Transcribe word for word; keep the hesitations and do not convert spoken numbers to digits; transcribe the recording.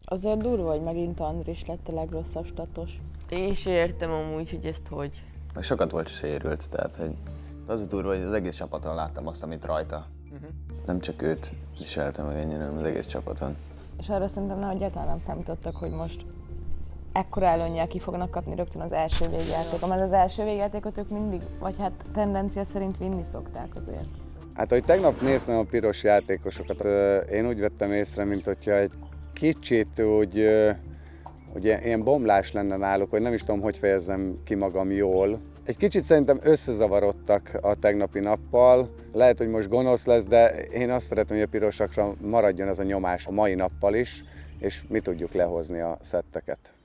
Azért durva, hogy megint Andris lett a legrosszabb statos. Én is értem amúgy, hogy ezt hogy. Meg sokat volt sérült, tehát hogy az durva, hogy az egész csapaton láttam azt, amit rajta. Uh-huh. Nem csak őt viseltem meg ennyire, hanem az egész csapaton. És arra szerintem nem, egyáltalán nem számítottak, hogy most ekkora előnnyel ki fognak kapni rögtön az első végjátékon, mert az első végjátékot ők mindig, vagy hát tendencia szerint vinni szokták azért. Hát, hogy tegnap néztem a piros játékosokat, én úgy vettem észre, mint hogyha egy kicsit úgy, hogy ilyen bomlás lenne náluk, hogy nem is tudom, hogy fejezzem ki magam jól. Egy kicsit szerintem összezavarodtak a tegnapi nappal. Lehet, hogy most gonosz lesz, de én azt szeretném, hogy a pirosakra maradjon ez a nyomás a mai nappal is, és mi tudjuk lehozni a szetteket.